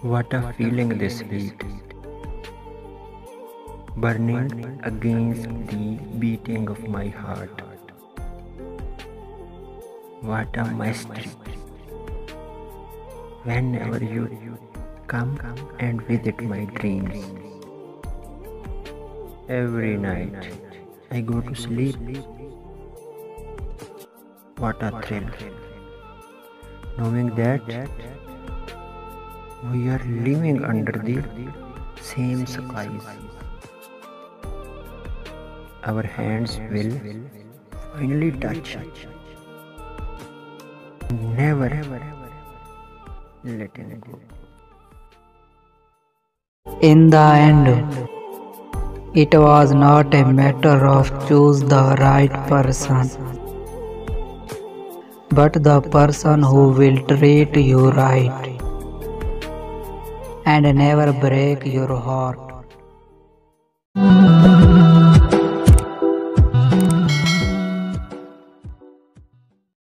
What a feeling this heat, burning against the beating of my heart. What a mystery. Whenever you come and visit my dreams. Every night I go to sleep. What a thrill, knowing that we are living under the same skies. Our hands will finally touch. Never letting go. In the end, it was not a matter of choose the right person, but the person who will treat you right and never break your heart.